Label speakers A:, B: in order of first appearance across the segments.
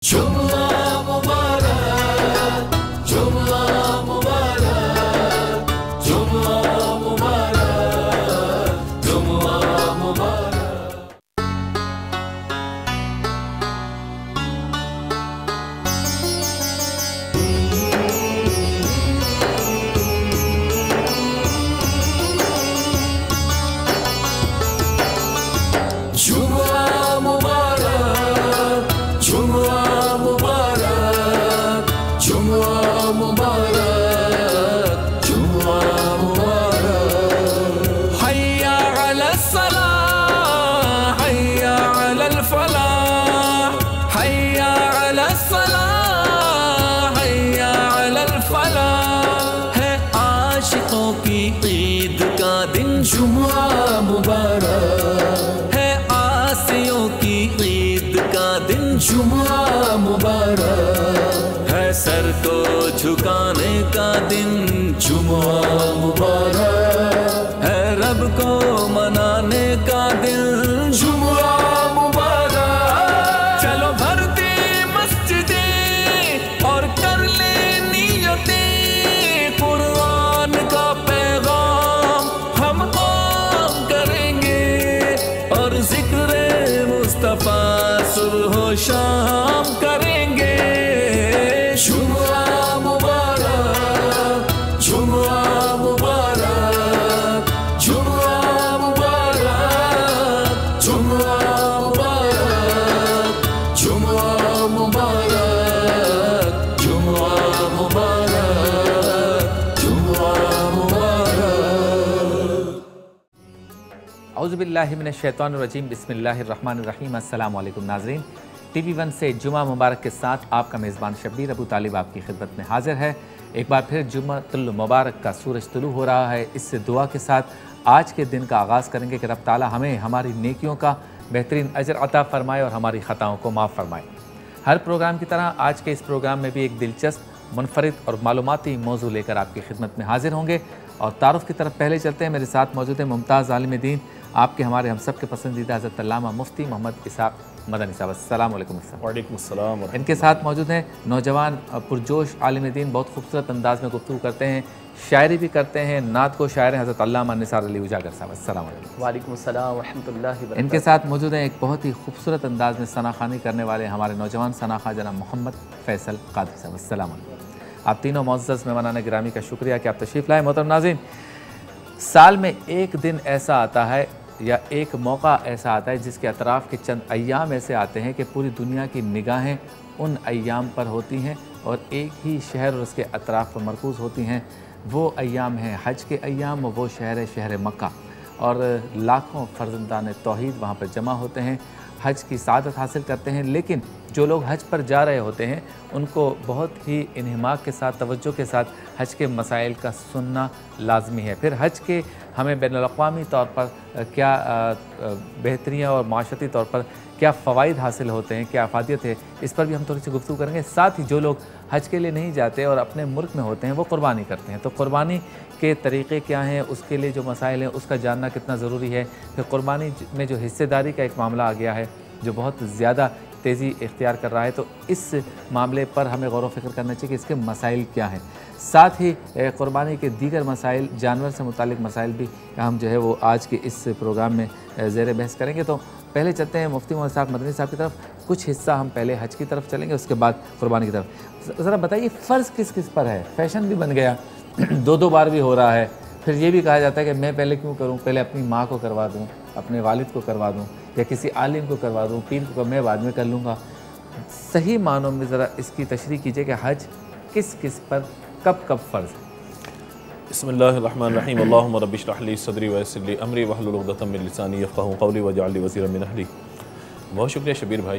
A: जुम्मा मुबारक, जुम्मा मुबारक, जुम्मा मुबारक, जुम्मा मुबारक। जुम्मा मुबारक, जुम्मा मुबारक, जुम्मा मुबारक, जुम्मा मुबारक। हय्या अलस सलाह, हय्या अलल फलाह, हय्या अलस सलाह, हय्या अलल फलाह। है आशिकों की ईद का दिन जुम्मा मुबारक, है आसियों की ईद का दिन जुम्मा मुबारक, है सर को झुकाने का दिन जुम्मा मुबारक, है रब को मनाने का दिन जुम्मा मुबारक। चलो भरते मस्जिदें और कर ले नियतें, कुरान का पैगाम हम आम करेंगे और जिक्र मुस्तफा सुबह शाम करेंगे। जुम्मा मुबारक, जुम्मा मुबारक, जुम्मा मुबारक, जुम्मा मुबारक, जुम्मा मुबारक, जुम्मा मुबारक, जुम्मा मुबारक।
B: औज़ुबिल्लाहि मिनश्शैतानिर्रजीम, बिस्मिल्लाहिर्रहमानिर्रहीम। अस्सलाम वालेकुम नाज़रीन। TV1 से जुमा मुबारक के साथ आपका मेज़बान शब्बीर अबू तालिब आपकी खिदमत में हाजिर है। एक बार फिर जुम्मतुल मुबारक का सूरज तुलू हो रहा है। इससे दुआ के साथ आज के दिन का आगाज़ करेंगे कि रब ताला हमें हमारी नेकियों का बेहतरीन अजर अता फ़रमाए और हमारी ख़ताओं को माफ़ फ़रमाए। हर प्रोग्राम की तरह आज के इस प्रोग्राम में भी एक दिलचस्प, मुनफरिद और मालूमाती मौजू लेकर आपकी खिदमत में हाजिर होंगे। और तारुफ़ की तरफ पहले चलते हैं। मेरे साथ मौजूद है मुमताज़ आलिम दीन, आपके हमारे हम सब के पसंदीदा हज़रत अल्लामा मुफ्ती मोहम्मद इसाक़ मदनी साहब। अस्सलाम वालेकुम।
C: वालेकुम अस्सलाम।
B: इनके साथ मौजूद हैं नौजवान पुरजोश आलिम दीन, बहुत खूबसूरत अंदाज़ में गुफ्तगू करते हैं, शायरी भी करते हैं, नात को शायर हैं हज़रत अल्लामा निसार अली उजागर साहब। अस्सलाम वालेकुम।
D: वालेकुम अस्सलाम व रहमतुल्लाहि व बरकातहू।
B: इनके साथ मौजूद हैं एक बहुत ही खूबसूरत अंदाज़ में सनाखानी करने वाले हमारे नौजवान सनाखा जनाब मोहम्मद फ़ैसल क़ादरी साहब। अस्सलाम वालेकुम। आप तीनों मुअज़्ज़ज़ मेहमानान गिरामी का शुक्रिया कि आप तशरीफ़ लाए। मोहतरम नाज़रीन, साल में एक दिन ऐसा आता है या एक मौका ऐसा आता है जिसके अतराफ़ के चंद अय्याम ऐसे आते हैं कि पूरी दुनिया की निगाहें उन अय्याम पर होती हैं और एक ही शहर और उसके अतराफ़ पर मरकूज़ होती हैं। वो अय्याम हैं हज के अय्याम, वो शहर है शहर मक्का, और लाखों फ़र्ज़ंदान तौहीद वहाँ पर जमा होते हैं, हज की सआदत हासिल करते हैं। लेकिन जो लोग हज पर जा रहे होते हैं उनको बहुत ही इन्हिमाक के साथ, तवज्जो के साथ हज के मसाइल का सुनना लाजमी है। फिर हज के हमें बैनुल-अक़वामी तौर पर क्या बेहतरियाँ और माशरती तौर पर क्या फ़वाइद हासिल होते हैं, क्या अफादियत है, इस पर भी हम थोड़ी सी गुफ्तगू करेंगे। साथ ही जो लोग हज के लिए नहीं जाते और अपने मुल्क में होते हैं वो क़ुरबानी करते हैं, तो क़ुरबानी के तरीक़े क्या हैं, उसके लिए जो मसाइल हैं उसका जानना कितना ज़रूरी है। फिर क़ुरबानी में जो हिस्सेदारी का एक मामला आ गया है जो बहुत ज़्यादा तेज़ी इख्तियार कर रहा है, तो इस मामले पर हमें गौर व फ़िक्र करना चाहिए कि इसके मसाइल क्या हैं। साथ ही क़ुरबानी के दीगर मसाइल, जानवर से मुतालिक मसाइल भी हम जो है वो आज के इस प्रोग्राम में ज़ेर बहस करेंगे। तो पहले चलते हैं मुफ्ती मोहम्मद इसाक़ मदनी साहब की तरफ। कुछ हिस्सा हम पहले हज की तरफ चलेंगे, उसके बाद क़ुरबानी की तरफ। ज़रा बताइए फ़र्ज़ किस किस पर है? फ़ैशन भी बन गया, दो बार भी हो रहा है। फिर ये भी कहा जाता है कि मैं पहले क्यों करूँ, पहले अपनी माँ को करवा दूँ, अपने वालिद को करवा दूँ, या किसी आलिम को करवा दूँ, पीर को मैं बाद में कर लूँगा। सही मानों में ज़रा इसकी तशरीह कीजिए कि हज किस किस पर कब कब फ़र्ज़ है।
C: बिस्मिल्लाहिर्रहमानिर्रहीम। अल्लाहुम्मा रब्बि इश्रह ली सदरी व यस्सिर ली अमरी वहलुल उक़दतम मिन लिसानी यफ़क़हू क़ौली वजअल ली वज़ीरन मिन अहली। बहुत शुक्रिया शबीर भाई।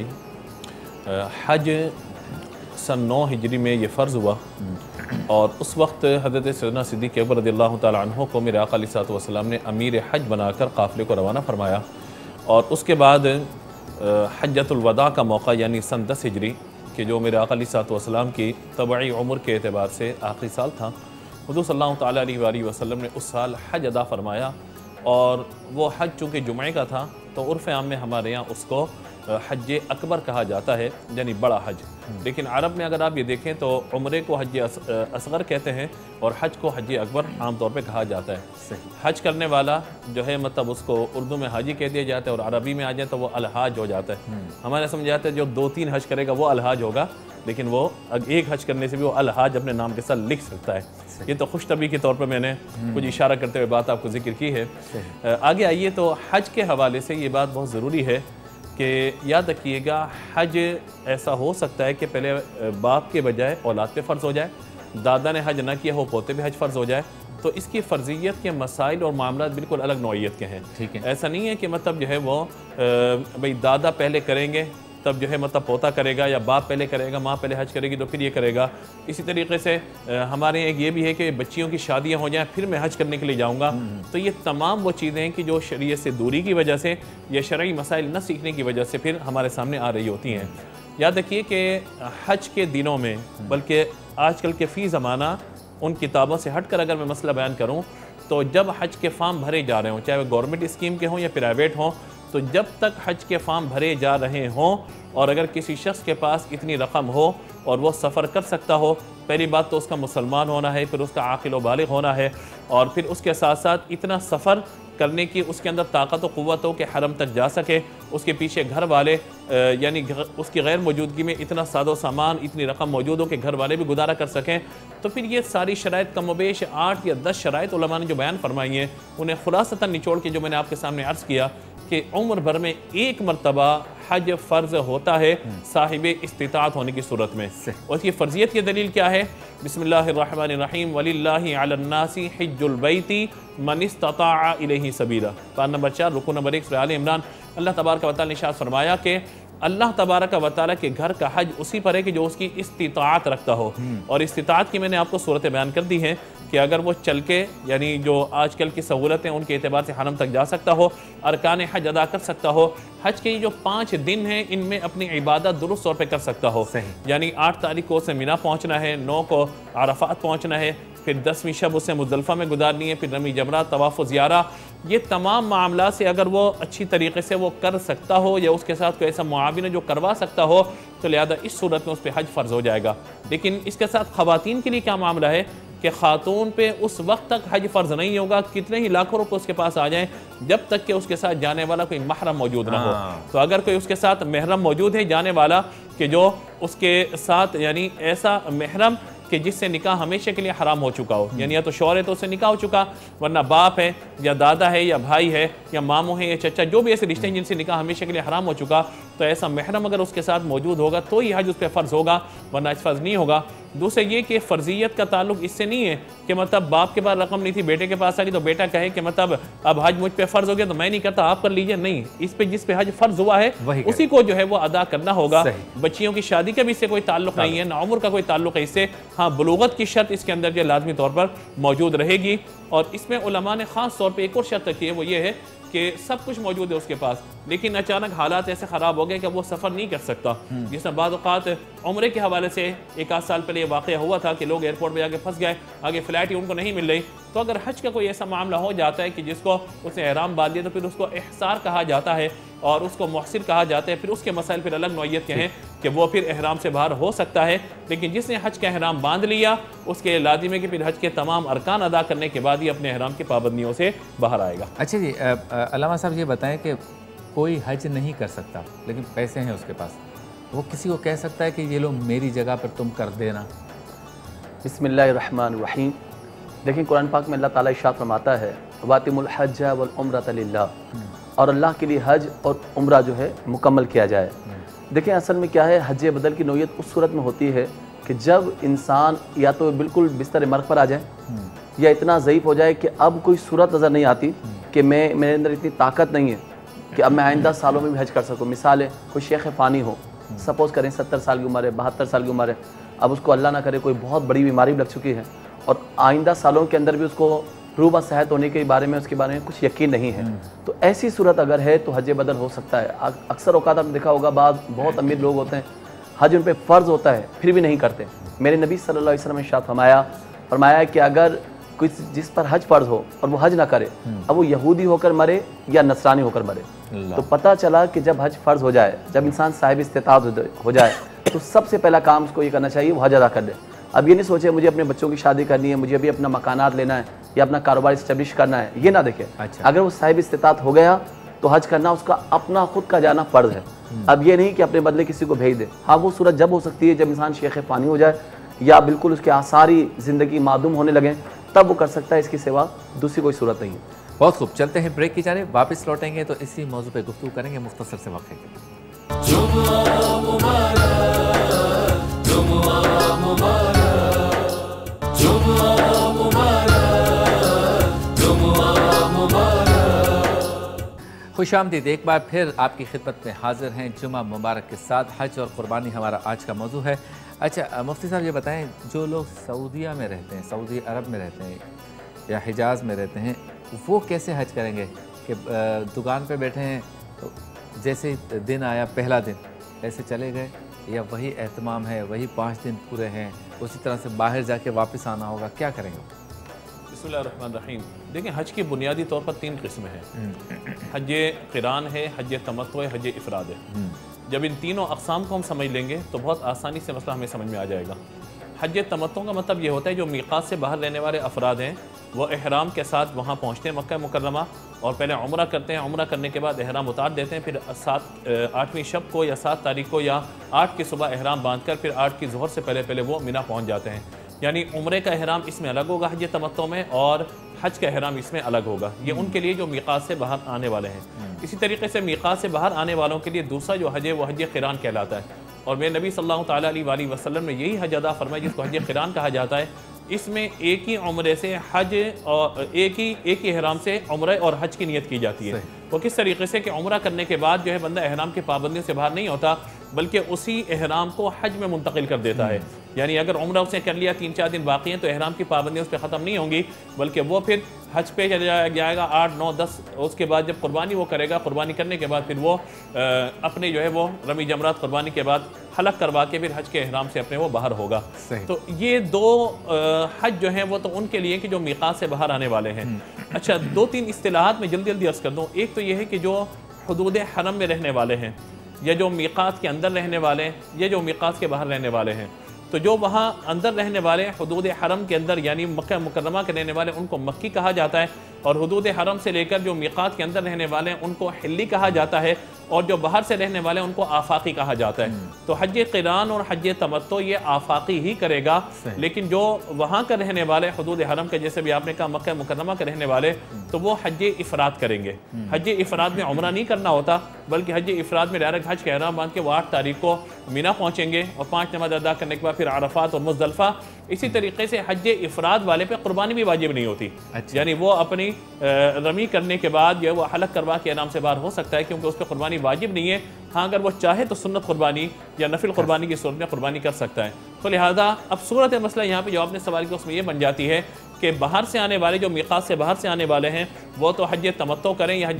C: हज सन 9 हिजरी में ये फ़र्ज़ हुआ और उस वक्त हज़रत सैयदना सिद्दीक़ अकबर रज़ियल्लाहु तआला अन्हु को मेरे आका अलैहिस्सलातु वस्सलाम ने अमीर हज बनाकर काफ़िले को रवाना फरमाया। और उसके बाद हज्जतुल वदा का मौका यानी सन 10 हिजरी कि जो मेरे आका अलैहिस्सलातु वस्सलाम की तबई उम्र के एतबार से आखिरी साल था, हुज़ूर सल्लल्लाहु तआला अलैहि वसल्लम ने उस साल हज अदा फरमाया। और वो हज चूँकि जुमे का था तो उर्फ़ आम में हमारे यहाँ उसको हज अकबर कहा जाता है, यानी बड़ा हज। लेकिन अरब में अगर आप ये देखें तो उम्रे को हज असगर कहते हैं और हज को हज अकबर आमतौर पे कहा जाता है।
B: सही।
C: हज करने वाला जो है मतलब उसको उर्दू में हाजी कह दिया जाता है और अरबी में आ जाए तो वो अलहाज हो जाता है। हमारे समझ आता है जो 2-3 हज करेगा वो अलहाज होगा, लेकिन वो एक हज करने से भी वो अलहाज अपने नाम के साथ लिख सकता है। ये तो खुशतबी के तौर पर मैंने कुछ इशारा करते हुए बात आपको जिक्र की है। आगे आइए तो हज के हवाले से ये बात बहुत ज़रूरी है कि याद रखिएगा, हज ऐसा हो सकता है कि पहले बाप के बजाय औलाद पे फ़र्ज़ हो जाए, दादा ने हज ना किया हो पोते पे हज फ़र्ज़ हो जाए, तो इसकी फ़र्ज़ियत के मसाइल और मामलात बिल्कुल अलग नौइयत के हैं।
B: ठीक है।
C: ऐसा नहीं है कि मतलब जो है वो भाई दादा पहले करेंगे तब जो है मतलब पोता करेगा, या बाप पहले करेगा माँ पहले हज करेगी तो फिर ये करेगा। इसी तरीके से हमारे एक ये भी है कि बच्चियों की शादियाँ हो जाएं फिर मैं हज करने के लिए जाऊँगा। तो ये तमाम वो चीज़ें हैं कि जो शरीयत से दूरी की वजह से या शरई मसाइल न सीखने की वजह से फिर हमारे सामने आ रही होती हैं। याद रखिए कि हज के दिनों में, बल्कि आजकल के फ़ी ज़माना उन किताबों से हट कर अगर मैं मसला बयान करूँ तो जब हज के फ़ार्म भरे जा रहे हों, चाहे वो गवर्नमेंट स्कीम के हों या प्राइवेट हों, तो जब तक हज के फ़ार्म भरे जा रहे हों और अगर किसी शख्स के पास इतनी रकम हो और वो सफ़र कर सकता हो, पहली बात तो उसका मुसलमान होना है, फिर उसका आक़िल व बालिग़ होना है, और फिर उसके साथ साथ इतना सफ़र करने की उसके अंदर ताकत व क़ुव्वत हो कि हरम तक जा सके, उसके पीछे घर वाले यानी उसकी गैर मौजूदगी में इतना सादो सामान इतनी रकम मौजूद हो कि घर वाले भी गुजारा कर सकें। तो फिर ये सारी शराइत कमोबेश 8 या 10 शराइत उलमा ने जो बयान फरमाई हैं, उन्हें खुलासतन निचोड़ के जो मैंने आपके सामने अर्ज़ किया कि उम्र भर में एक मरतबा हज फ़र्ज़ होता है साहिब इस्तिताअत होने की सूरत में। और इसकी फ़र्ज़ियत की दलील क्या है? बिस्मिल्लाहिर्रहमानिर्रहीम वलिल्लाहि अलन्नासी हिज्जुल बैति मन इस्तताअ इलैहि सबीला। पारा नंबर 4 रुकू नंबर 1 सूरह आल इमरान। अल्लाह तबारक व तआला ने इरशाद फरमाया कि अल्लाह तबारक व तआला के घर का हज उसी पर है कि जो उसकी इस्तिताअत रखता हो। और इस्तिताअत की मैंने आपको सूरतें बयान कर दी हैं कि अगर वो चल के यानी जो आजकल की सहूलतें उनके एतबार से हरम तक जा सकता हो, अरकान हज अदा कर सकता हो, हज के जो 5 दिन हैं इनमें अपनी इबादत दुरुस्त तौर पे कर सकता हो। यानी 8 तारीख को उसे मिना पहुँचना है, 9 को अरफात पहुँचना है, फिर 10वीं शब उसे मुज़दलिफ़ा में गुजारनी है, फिर रमी जमरा तवाफ़ ज़ियारा, ये तमाम मामला से अगर वो अच्छी तरीके से वो कर सकता हो या उसके साथ कोई ऐसा मुआविन जो करवा सकता हो, तो लिहाजा इस सूरत में उस पर हज फ़र्ज़ हो जाएगा। लेकिन इसके साथ ख़वातीन के लिए क्या मामला है कि ख़ातून पे उस वक्त तक हज फ़र्ज़ नहीं होगा, कितने ही लाखों रुपये उसके पास आ जाएं, जब तक कि उसके साथ जाने वाला कोई महरम मौजूद ना हो। तो अगर कोई उसके साथ महरम मौजूद है जाने वाला कि जो उसके साथ यानी ऐसा महरम कि जिससे निकाह हमेशा के लिए हराम हो चुका हो, यानी या तो शौहर है तो उससे निकाह हो चुका, वरना बाप है या दादा है या भाई है या मामू है या चचा, जो भी ऐसे रिश्ते हैं जिनसे निकाह हमेशा के लिए हराम हो चुका, तो ऐसा महरम अगर उसके साथ मौजूद होगा तो ही हज उस पर फ़र्ज़ होगा, वरना हज फ़र्ज़ नहीं होगा। दूसरा ये कि फ़र्ज़ियत का ताल्लुक इससे नहीं है कि मतलब बाप के पास रकम नहीं थी बेटे के पास आ गई तो बेटा कहे कि मतलब अब हज मुझ पे फ़र्ज़ हो गया तो मैं नहीं करता आप कर लीजिए, नहीं, इस पे जिस पे हज फ़र्ज़ हुआ है उसी को जो है वो अदा करना होगा। बच्चियों की शादी का भी इससे कोई ताल्लुक नहीं है, ना उम्र का कोई ताल्लुक है इससे। हाँ, बुलूगत की शर्त इसके अंदर जो लाजमी तौर पर मौजूद रहेगी। और इसमें उलमा ने ख़ास तौर पर एक और शर्त रखी है, वो ये है कि सब कुछ मौजूद है उसके पास, लेकिन अचानक हालात ऐसे ख़राब हो गए कि वो सफ़र नहीं कर सकता। जिसमें बाद औक़ात उम्रे के हवाले से 1 साल पहले ये वाक़या हुआ था कि लोग एयरपोर्ट पर जाके फंस गए, आगे फ़्लाइट ही उनको नहीं मिल रही। तो अगर हज का कोई ऐसा मामला हो जाता है कि जिसको उसने एहराम बांध लिया, तो फिर उसको एहसार कहा जाता है और उसको मुहसिर कहा जाता है। फिर उसके मसाइल फिर अलग नौइयत के हैं कि वो फिर एहराम से बाहर हो सकता है, लेकिन जिसने हज का एहराम बांध लिया उसके लाजिम है कि फिर हज के तमाम अरकान अदा करने के बाद ही अपने एहराम की पाबंदियों से बाहर आएगा।
B: अच्छा जी, अल्लामा साहब ये बताएं कि कोई हज नहीं कर सकता लेकिन पैसे हैं उसके पास, वो किसी को कह सकता है कि ये लो मेरी जगह पर तुम कर देना?
D: बिस्मिल्लाहिर्रहमानिर्रहीम। देखिए कुरान पाक में अल्लाह ताला इरशाद फरमाता है वातिमुल हज्ज वल उम्रत लिल्लाह, और अल्लाह के लिए हज और उम्रा जो है मुकम्मल किया जाए। देखें असल में क्या है, हज बदल की नौयत उस सूरत में होती है कि जब इंसान या तो बिल्कुल बिस्तर मर्ग पर आ जाए या इतना ज़ईफ़ हो जाए कि अब कोई सूरत नज़र नहीं आती कि मेरे अंदर इतनी ताकत नहीं है कि अब मैं आइंदा सालों में भी हज कर सकूँ। मिसाल है, कोई शेख फ़ानी हो, सपोज़ करें 70 साल की उम्र है, 72 साल की उम्र है, अब उसको अल्लाह ना करे कोई बहुत बड़ी बीमारी लग चुकी है और आइंदा सालों के अंदर भी उसको रूबा सेहत होने के बारे में उसके बारे में कुछ यकीन नहीं है, तो ऐसी सूरत अगर है तो हज बदल हो सकता है। अक्सर औकात आपने देखा होगा बहुत अमीर लोग होते हैं, हज उन पर फ़र्ज़ होता है फिर भी नहीं करते। मेरे नबी सल्लल्लाहु अलैहि वसल्लम ने इरशाद फरमाया कि अगर जिस पर हज फ़र्ज हो और वो हज ना करे, अब वो यहूदी होकर मरे या नसरानी होकर मरे। तो पता चला कि जब हज फ़र्ज हो जाए, जब इंसान साहिब इस्तिताअत हो जाए, तो सबसे पहला काम उसको ये करना चाहिए वो हज अदा कर दे। अब ये नहीं सोचे मुझे अपने बच्चों की शादी करनी है, मुझे अभी अपना मकानात लेना है या अपना कारोबार इस्टेब्लिश करना है, ये ना देखे। अगर वो साहिब इस्तिताअत हो गया तो हज करना उसका अपना खुद का जाना फ़र्ज है। अब ये नहीं कि अपने बदले किसी को भेज दे। हाँ, वो सूरत जब हो सकती है जब इंसान शेख फ़ानी हो जाए या बिल्कुल उसके आसारी ज़िंदगी मादूम होने लगे, तब वो कर सकता है, इसकी सिवा दूसरी कोई सूरत नहीं है।
B: बहुत खूब, चलते हैं ब्रेक की जानिब, वापस लौटेंगे तो इसी मौजू पे गुफ्तगू करेंगे मुख्तसर से वक्फे के। खुशामदीद, एक बार फिर आपकी खिदमत में हाजिर हैं जुमा मुबारक के साथ। हज और क़ुरबानी हमारा आज का मौजू है। अच्छा मुफ्ती साहब, ये बताएं, जो लोग सऊदीया में रहते हैं, सऊदी अरब में रहते हैं या हिजाज़ में रहते हैं, वो कैसे हज करेंगे? कि दुकान पे बैठे हैं तो जैसे दिन आया पहला दिन ऐसे चले गए, या वही एहतमाम है, वही 5 दिन पूरे हैं, उसी तरह से बाहर जाके वापस आना होगा, क्या करेंगे?
C: बिस्मिल्लाहिर्रहमानिर्रहीम। देखिए, हज की बुनियादी तौर पर 3 किस्में हैं। हज क़िरान है, हज तमत्तु है, हज इफ़राद है। जब इन तीनों अक़साम को हम समझ लेंगे तो बहुत आसानी से मसला हमें समझ में आ जाएगा। हज तमत्तु का मतलब ये होता है जो मीक़ात से बाहर रहने वाले अफराद हैं वो एहराम के साथ वहाँ पहुँचते हैं मक्का मुकर्रमा, और पहले उम्रा करते हैं। उम्रा करने के बाद एहराम उतार देते हैं, फिर 8वीं शब को या 7 तारीख को या 8 की सुबह एहराम बांध कर फिर 8 की ज़ोहर से पहले वो मिना पहुँच जाते हैं। यानी उम्रे का एहराम इसमें अलग होगा हज तमत्तु में, और हज का एहराम इसमें अलग होगा। ये उनके लिए जो मीक़ात से बाहर आने वाले हैं। इसी तरीके से मीक़ात से बाहर आने वालों के लिए दूसरा जो हज है वो हज क़िरान कहलाता है। और मेरे नबी सल्लल्लाहु ताला अलैहि वसल्लम ने यही हज अदा फरमाया जिसको हज क़िरान कहा जाता है। इसमें एक ही उम्रे से हज और एक ही एहराम से उम्रे और हज की नियत की जाती है। वो किस तरीके से कि उम्रा करने के बाद जो है बंदा एहराम की पाबंदियों से बाहर नहीं होता, बल्कि उसी एहराम को हज में मुंतकिल कर देता है। यानी अगर उम्रा उसने कर लिया, 3-4 दिन बाकी हैं, तो एहराम की पाबंदियाँ उस पर ख़त्म नहीं होंगी, बल्कि वो फिर हज पे चला जाएगा 8, 9, 10। उसके बाद जब कुर्बानी वो करेगा, कुर्बानी करने के बाद फिर वो अपने जो है वो रमी जमरात कुर्बानी के बाद हलक करवा के फिर हज के एहराम से अपने वो बाहर होगा। तो ये 2 हज जो हैं वो तो उनके लिए कि जो मीक़ात से बाहर आने वाले हैं। अच्छा, 2-3 इस्तिलाहात में जल्दी अर्ज़ कर दूँ। एक तो ये है कि जो हुदूद हरम में रहने वाले हैं, या जो मीक़ात के अंदर रहने वाले हैं, या जो मीक़ात के बाहर रहने वाले हैं। तो जो वहाँ अंदर रहने वाले हुदूद हरम के अंदर यानी मक्का मुकर्रमा के रहने वाले उनको मक्की कहा जाता है, और हुदूद हरम से लेकर जो मीक़ात के अंदर रहने वाले हैं उनको हिल्ली कहा जाता है, और जो बाहर से रहने वाले हैं उनको आफाकी कहा जाता है। तो हज क़िरान और हज तमत्तु ये आफाकी ही करेगा, लेकिन जो वहाँ का रहने वाले हुदूद हरम के, जैसे भी आपने कहा मक्का मुकर्रमा के रहने वाले, तो वो हज इफ़राद करेंगे। हज इफ़राद में उम्रा नहीं करना होता, बल्कि हज इफ़राद में डायरेक्ट हज का एहराम बांध के वो 8 तारीख को मीना पहुँचेंगे, और 5 नमाज़ अदा करने के बाद फिर अरफ़ात और मुज़दलिफ़ा। इसी तरीके से हज इफ़राद वाले पे कुर्बानी भी वाजिब नहीं होती। यानी वो अपनी रमी करने के बाद जो वो हलक करवा के एहराम से बाहर हो सकता है, क्योंकि उस पर कुर्बानी वाजिब नहीं है। हाँ, अगर वो चाहे तो सुन्नत कुर्बानी या नफिल कुर्बानी की सूरत में कुर्बानी कर सकता है। तो लिहाजा अब सूरत मसला यहाँ पे जो आपने सवाल किया उसमें ये बन जाती है कि बाहर से आने वाले, जो मीक़ात से बाहर से आने वाले हैं, वो तो हज तमत्तु करें या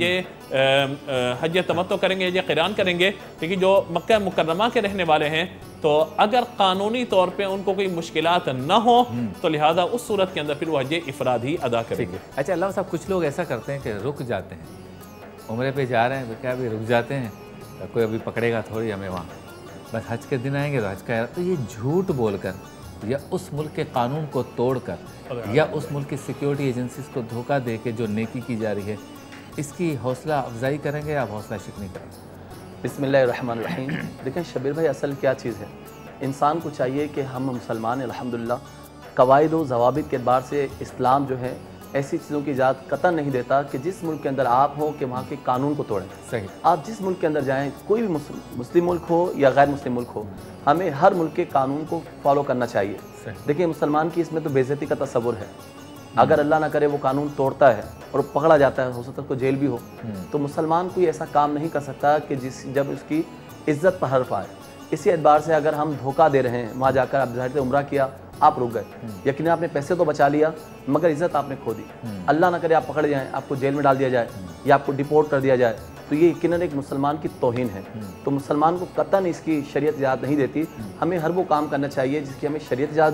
C: हज तमत्तु करेंगे, हज क़िरान करेंगे। लेकिन जो मक्का मुकर्रमा के रहने वाले हैं, तो अगर कानूनी तौर पे उनको कोई मुश्किलात न हो तो लिहाजा उस सूरत के अंदर फिर वो हज इफ़राद ही अदा करेंगे।
B: अच्छा अल्लाह साहब, कुछ लोग ऐसा करते हैं कि रुक जाते हैं, उम्रे पे जा रहे हैं तो क्या अभी रुक जाते हैं, कोई अभी पकड़ेगा थोड़ी हमें वहाँ, बस हज के दिन आएंगे तो हज का। तो ये झूठ बोलकर या उस मुल्क के कानून को तोड़कर या उस मुल्क की सिक्योरिटी एजेंसीज को धोखा दे के जो नेकी की जा रही है, इसकी हौसला अफजाई करेंगे या आप हौसला शिकनी करेंगे?
D: बिस्मिल्लाहिर्रहमानिर्रहीम। देखें शबीर भाई, असल क्या चीज़ है, इंसान को चाहिए कि हम मुसलमान अल्हम्दुलिल्लाह कवायद व ज़वाबित के अतबार से इस्लाम जो है ऐसी चीज़ों की इजाज़त कतई नहीं देता कि जिस मुल्क के अंदर आप हो कि वहाँ के कानून को तोड़ें।
B: सही।
D: आप जिस मुल्क के अंदर जाएं, कोई भी मुस्लिम मुल्क हो या गैर मुस्लिम मुल्क हो, हमें हर मुल्क के कानून को फॉलो करना चाहिए। देखिए, मुसलमान की इसमें तो बेइज्जती का तस्वुर है। अगर अल्लाह ना करे वो कानून तोड़ता है और पकड़ा जाता है, हो सकता है उसको जेल भी हो, तो मुसलमान कोई ऐसा काम नहीं कर सकता कि जब उसकी इज्जत पर हर्फ आए। इसी एतबार से अगर हम धोखा दे रहे हैं, वहाँ जाकर आप ज़ाहिर से उम्रा किया, आप रुक गए, यकीन आपने पैसे तो बचा लिया मगर इज़्ज़त आपने खो दी। अल्लाह ना करे आप पकड़ जाएँ, आपको जेल में डाल दिया जाए या आपको डिपोर्ट कर दिया जाए, तो ये यकीनन एक मुसलमान की तौहीन है। तो मुसलमान को कतई इसकी शरीयत इजाज़त नहीं देती। हमें हर वो काम करना चाहिए जिसकी हमें शरीयत इजाज़त दे,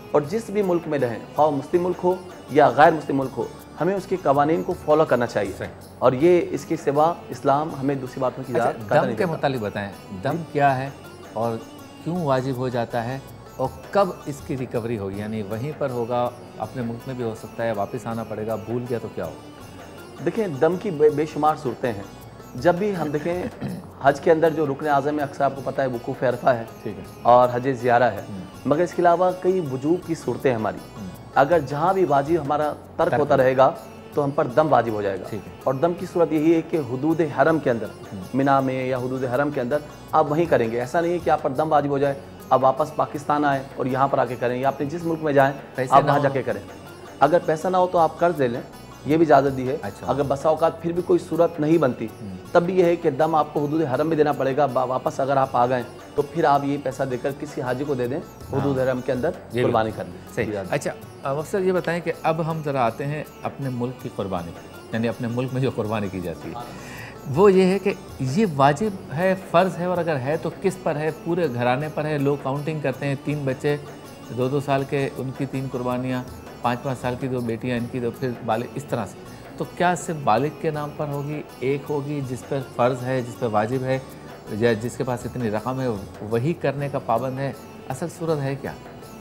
D: اور جس بھی ملک میں رہیں، خواہ مسلم ملک ہو یا غیر مسلم ملک ہو، ہمیں اس کے قوانین کو فالو کرنا چاہیے، اور یہ اس کے سوا اسلام ہمیں دوسری باتوں کی اجازت
B: دم کے متعلق بتائیں، دم کیا ہے اور کیوں واجب ہو جاتا ہے اور کب اس کی ریکوری ہوگی؟ یعنی وہیں پر ہوگا، اپنے ملک میں بھی ہو سکتا ہے، واپس آنا پڑے گا، بھول گیا تو کیا ہوگا؟
D: دیکھیں دم کی بے شمار صورتیں ہیں. جب بھی ہم دیکھیں حج کے اندر جو رکن اعظم ہے اکثر آپ کو پتہ ہے وقوف عرفہ ہے اور حج زیارہ ہے، مگر اس کے علاوہ کئی وجوب کی صورتیں ہیں ہماری. اگر جہاں بھی واجب ہمارا ترک ہوتا رہے گا تو ہم پر دم واجب ہو جائے گا. اور دم کی صورت یہی ہے کہ حدود حرم کے اندر، مینا میں یا حدود حرم کے اندر آپ وہیں کریں گے. ایسا نہیں ہے کہ آپ پر دم واجب ہو جائے آپ واپس پاکستان آئیں اور یہاں پر آ کے کریں، یا اپنے جس ملک میں جائیں آپ وہاں جا کے کریں. اگر پیسہ نہ ہو تو آپ قرض لے لیں، یہ بھی اجازت دی ہے. اگر بسا اوقات پھر بھی کوئی صورت نہیں بنتی تب بھی یہ ہے کہ دم آپ کو حدود حرم میں دینا پڑے گا. واپس اگر آپ آ گئے تو پھر آپ یہ پیسہ دے کر کسی حاجی کو دے دیں، حدود حرم کے اندر قربانی کر دیں.
B: صحیح. اچھا مقصد یہ بتائیں کہ اب ہم ذرا آتے ہیں اپنے ملک کی قربانی، یعنی اپنے ملک میں جو قربانی کی جاتی ہے وہ یہ ہے کہ یہ واجب ہے، فرض ہے، اور اگر ہے تو کس پر ہے؟ پورے گھرانے پر ہے؟ لوگ کاؤنٹنگ کرتے ہیں، 3 بچے 2-2 سال کے، ان کی 3 قربانیاں، 5-5 سال کی 2 بیٹیاں ان کی، تو پھر بالغ، اس طرح سے. تو کیا صرف بالغ کے نام پر ہوگی، ایک ہوگی جس پر فرض ہے، جس پر واجب ہے، یا جس کے پاس اتنی رقم ہے وہی کرنے کا پابند ہے؟ اصل صورت ہے کیا؟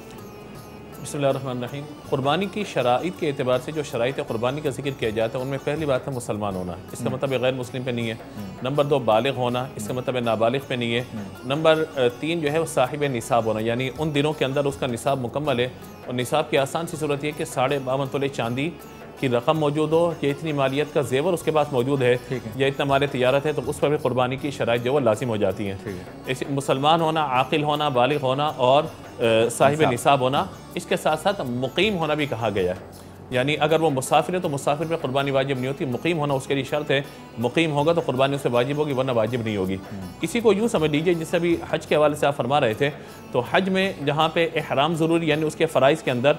C: بسم اللہ الرحمن الرحیم. قربانی کی شرائط کے اعتبار سے جو شرائط قربانی کا ذکر کیا جاتا ہے ان میں پہلی بات ہے مسلمان ہونا. اس کا مطلب غیر مسلم پہ نہیں ہے. نمبر 2 بالغ ہونا، اس کا مطلب نابالغ پہ نہیں ہے. نمبر 3 جو ہے وہ صاحب نصاب ہونا، یعنی ان دنوں کے اندر اس کا نصاب مکمل ہے. اور نصاب کی آسان سی صورت یہ کہ 52.5 تولے چاندی کی رقم موجود ہو، یا اتنی مالیت کا زیور اس کے پاس موجود ہے، یا اتنا مال تجارت ہے، تو اس پر بھی قربانی کی شرائط جو وہ لازم ہو جاتی ہیں. مسلمان ہونا، عاقل ہونا، بالغ ہونا اور صاحب نصاب ہونا. اس کے ساتھ ساتھ مقیم ہونا بھی کہا گیا ہے. یعنی اگر وہ مسافر ہے تو مسافر پہ قربانی واجب نہیں ہوتی، مقیم ہونا اس کے لیے شرط ہے. مقیم ہوگا تو قربانی اس سے واجب ہوگی، ورنہ واجب نہیں ہوگی. اسی کو یوں سمجھ لیجئے جس سے بھی حج کے حوالے سے آپ فرما رہے تھے، تو حج میں جہاں پہ احرام ضروری، یعنی اس کے فرائض کے اندر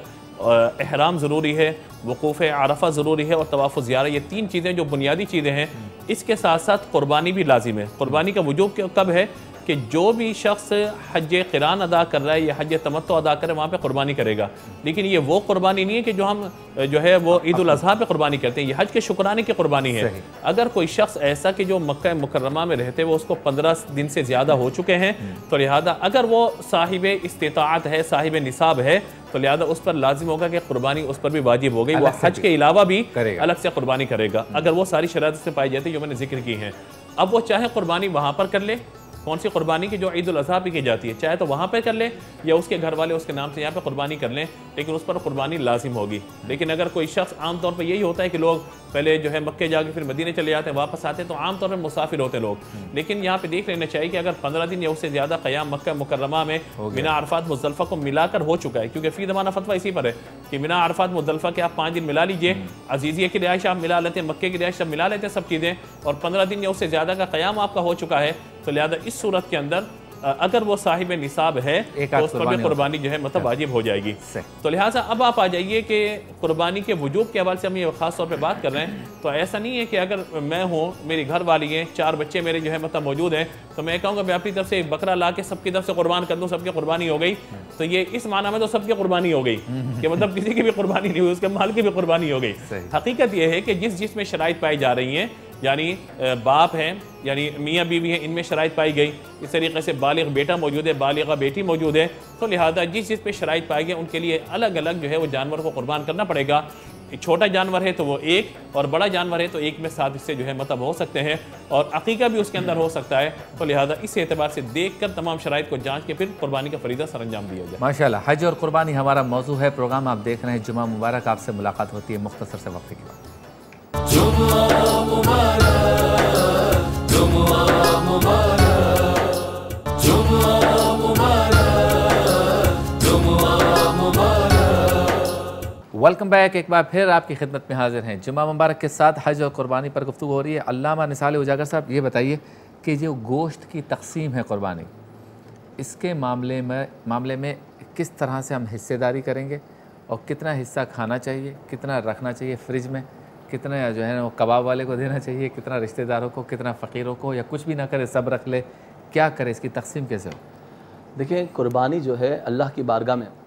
C: احرام ضروری ہے، وقوف عرفہ ضروری ہے، اور طواف زیارہ، یہ 3 چیزیں جو بنیادی چیزیں ہیں. اس کے ساتھ ساتھ قربانی بھی لازم ہے. قربانی کا وجوب کب ہے؟ کہ جو بھی شخص حج قران ادا کر رہا ہے یا حج تمتع ادا کر رہا ہے وہاں پہ قربانی کرے گا. لیکن یہ وہ قربانی نہیں ہے کہ جو ہم جو ہے وہ عید الاضحیٰ پہ قربانی کرتے ہیں، یہ حج کے شکرانے کی قربانی ہے. اگر کوئی شخص ایسا کہ جو مکہ مکرمہ میں رہتے وہ اس کو 15 دن سے زیادہ ہو چکے ہیں، تو لہذا اگر وہ صاحب استطاعت ہے، صاحب نصاب ہے، تو لہذا اس پر لازم ہوگا کہ قربانی اس پر بھی واجب ہو گئی. وہ حج کے علاوہ بھی الگ سے قربانی کرے گا اگر وہ ساری شرائط سے پائی جاتی ہے جو میں نے ذکر کی ہیں. اب وہ چاہے قربانی وہاں پر کر لے، کون سی قربانی کی جو عید الاضحیٰ پہ کی جاتی ہے، چاہے تو وہاں پہ کر لیں یا اس کے گھر والے اس کے نام سے یہاں پہ قربانی کر لیں، لیکن اس پر قربانی لازم ہوگی. لیکن اگر کوئی شخص، عام طور پہ یہی ہوتا ہے کہ لوگ پہلے جو ہے مکے جا کے پھر مدینے چلے جاتے ہیں، واپس آتے ہیں، تو عام طور پہ مسافر ہوتے لوگ. لیکن یہاں پہ دیکھ لینا چاہیے کہ اگر 15 دن یا اس سے زیادہ قیام مکہ مکرمہ میں مینا عرفات مزدلفہ کو ملا کر ہو چکا ہے، کیونکہ فی زمانہ فتویٰ اسی پر ہے کہ مینا عرفات مزدلفہ کے آپ 5 دن ملا لیجئے، عزیزیہ کی رہائش آپ ملا لیتے ہیں، مکے کی رہائش سب ملا لیتے ہیں سب چیزیں، اور 15 دن یا اس سے زیادہ کا قیام آپ کا ہو چکا ہے، تو لہذا اس صورت کے اندر اگر وہ صاحب نصاب ہے تو اس پر بھی قربانی جو ہے مطلب واجب ہو جائے گی. تو لہٰذا اب آپ آ جائیے کہ قربانی کے وجوب کے حوالے سے ہم یہ خاص طور پہ بات کر رہے ہیں. تو ایسا نہیں ہے کہ اگر میں ہوں، میری گھر والی ہیں، 4 بچے میرے جو ہے مطلب موجود ہیں، تو میں کہوں گا میں اپنی طرف سے ایک بکرا لا کے سب کی طرف سے قربان کر دوں، سب کی قربانی ہو گئی. تو یہ اس معنی میں تو سب کی قربانی ہو گئی کہ مطلب کسی کی بھی قربانی نہیں ہوئی، اس کے مال کی بھی قربانی ہو گئی. حقیقت یہ ہے کہ جس میں شرائط پائی جا رہی ہیں، یعنی باپ ہیں، یعنی میاں بیوی ہیں، ان میں شرائط پائی گئی. اس طریقے سے بالغ بیٹا موجود ہے، بالغہ بیٹی موجود ہے، تو لہذا جس پہ شرائط پائی گئی ان کے لیے الگ الگ جو ہے وہ جانور کو قربان کرنا پڑے گا. چھوٹا جانور ہے تو وہ 1، اور بڑا جانور ہے تو 1 میں 7 حصے جو ہے مطلب ہو سکتے ہیں، اور عقیقہ بھی اس کے اندر ہو سکتا ہے. تو لہذا اس اعتبار سے دیکھ کر تمام شرائط کو جانچ کے پھر قربانی کا فریضہ سر انجام دیا جائے.
B: ماشاءاللہ. حج اور قربانی ہمارا موضوع ہے. پروگرام آپ دیکھ رہے ہیں جمعہ مبارک. آپ سے ملاقات ہوتی ہے مختصر سے وقفے کے بعد.
A: جمعہ مبارک، جمعہ مبارک، جمعہ مبارک، جمعہ مبارک.
B: Welcome back. ایک بار پھر آپ کی خدمت میں حاضر ہیں جمعہ مبارک کے ساتھ. حج اور قربانی پر گفتگو ہو رہی ہے. علامہ نثال اجاگر صاحب، یہ بتائیے کہ جو گوشت کی تقسیم ہے قربانی، اس کے معاملے میں کس طرح سے ہم حصے داری کریں گے، اور کتنا حصہ کھانا چاہیے، کتنا رکھنا چاہیے فریج میں، کتنا جو ہے وہ کباب والے کو دینا چاہیے، کتنا رشتہ داروں کو، کتنا فقیروں کو، یا کچھ بھی نہ کرے سب رکھ لے، کیا کرے، اس کی تقسیم کیسے ہو؟
D: دیکھیں قربانی جو ہے اللہ کی بارگاہ میں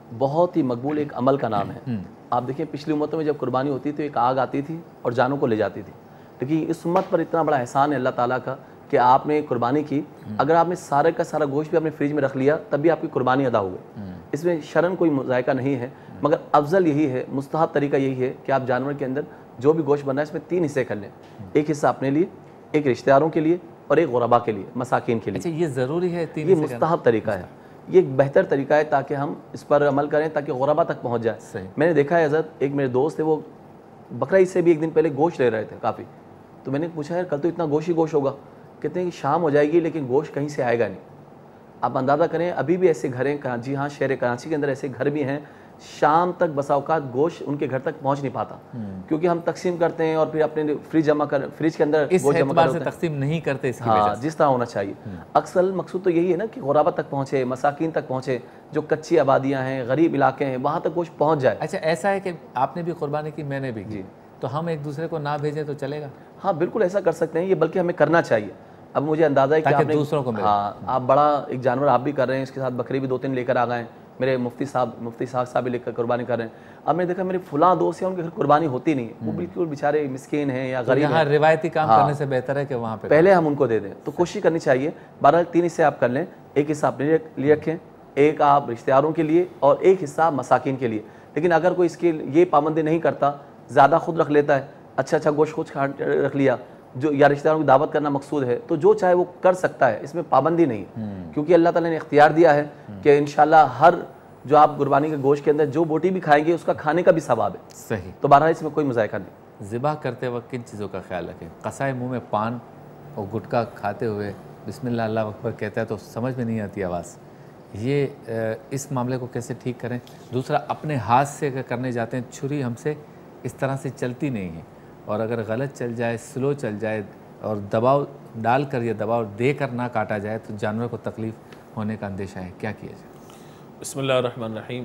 D: بہت ہی مقبول ایک عمل کا نام ہے. آپ دیکھیں پچھلی امتوں میں جب قربانی ہوتی تو ایک آگ آتی تھی اور جانوں کو لے جاتی تھی, لیکن اس امت پر اتنا بڑا احسان ہے اللہ تعالیٰ کا کہ آپ نے قربانی کی, اگر آپ نے سارے کا سارا گوشت بھی اپنے فریج میں رکھ لیا تب بھی آپ کی قربانی ادا ہو گئی. اس میں شرن کوئی ذائقہ نہیں ہے, مگر افضل یہی ہے, مستحب طریقہ یہی ہے کہ آپ جانور کے اندر جو بھی گوشت بن رہا ہے اس میں 3 حصے کر لیں. ایک حصہ اپنے لیے, ایک رشتہ داروں کے لیے اور ایک غربا کے لیے, مساکین کے لیے.
B: اچھا یہ ضروری ہے 3
D: یہ مستحب طریقہ ہے, یہ ایک بہتر طریقہ ہے تاکہ ہم اس پر عمل کریں تاکہ غربا تک پہنچ جائے. میں نے دیکھا ہے حضرت, ایک میرے دوست تھے, وہ بقرہ عید سے بھی ایک دن پہلے گوشت لے رہے تھے کافی, تو میں نے پوچھا یار کل تو اتنا گوشت ہی گوشت ہوگا, کہتے ہیں کہ شام ہو جائے گی لیکن گوشت کہیں سے آئے گا نہیں. آپ اندازہ کریں ابھی بھی ایسے گھر ہیں, جی ہاں شہر کراچی کے اندر ایسے گھر بھی ہیں, شام تک بسا اوقات گوشت ان کے گھر تک پہنچ نہیں پاتا, کیونکہ ہم تقسیم کرتے ہیں اور پھر اپنے فریج کے اندر گوشت جمع کرتے ہیں,
B: تقسیم نہیں کرتے اس کی وجہ سے.
D: جس طرح ہونا چاہیے. اکثر مقصود تو یہی ہے نا کہ غربا تک پہنچے, مساکین تک پہنچے, جو کچی آبادیاں ہیں, غریب علاقے ہیں, وہاں تک گوشت پہنچ جائے.
B: اچھا ایسا ہے کہ آپ نے بھی قربانی کی, میں نے بھی کی, تو ہم ایک دوسرے کو نہ بھیجیں تو چلے گا؟
D: ہاں بالکل ایسا کر سکتے ہیں, یہ بلکہ ہمیں کرنا چاہیے. اب مجھے اندازہ ہے کہ آپ نے
B: دوسروں کو ملے.
D: ہاں آپ بڑا ایک جانور آپ بھی کر رہے ہیں, اس کے ساتھ بکری بھی 2-3 لے کر آ گئے ہیں, میرے مفتی صاحب بھی لے کر قربانی کر رہے ہیں. اب میں نے دیکھا میرے فلاں دوست ہیں ان کے گھر قربانی ہوتی نہیں ہے, وہ بالکل بیچارے مسکین ہیں یا غریب ہیں.
B: یہاں روایتی کام کرنے سے بہتر ہے کہ وہاں پہ
D: پہلے ہم ان کو دے دیں, تو کوشش کرنی چاہیے. بہرحال 3 حصے آپ کر لیں, ایک حصہ اپنے لیے رکھیں, ایک آپ رشتہ داروں کے لیے اور ایک حصہ مساکین کے لیے. لیکن اگر کوئی اس کی یہ پابندی نہیں کرتا, زیادہ خود رکھ لیتا ہے, اچھا گوشت خود رکھ لیا, جو یا رشتہ داروں کی دعوت کرنا مقصود ہے, تو جو چاہے وہ کر سکتا ہے, اس میں پابندی نہیں, کیونکہ اللہ تعالیٰ نے اختیار دیا ہے کہ انشاءاللہ ہر جو آپ قربانی کے گوشت کے اندر جو بوٹی بھی کھائیں گے اس کا کھانے کا بھی ثواب ہے.
B: صحیح.
D: تو بہرحال اس میں کوئی مذائقہ نہیں.
B: ذبح کرتے وقت کن چیزوں کا خیال رکھیں؟ قصائے منہ میں پان اور گٹکا کھاتے ہوئے بسم اللہ اللہ اکبر کہتا ہے تو سمجھ میں نہیں آتی آواز, یہ اس معاملے کو کیسے ٹھیک کریں؟ دوسرا اپنے ہاتھ سے اگر کرنے جاتے ہیں, چھری ہم سے اس طرح سے چلتی نہیں ہے, اور اگر غلط چل جائے, سلو چل جائے اور دباؤ ڈال کر یا دباؤ دے کر نہ کاٹا جائے تو جانور کو تکلیف ہونے کا اندیشہ ہے, کیا کیا جائے؟
C: بسم اللہ الرحمن الرحیم.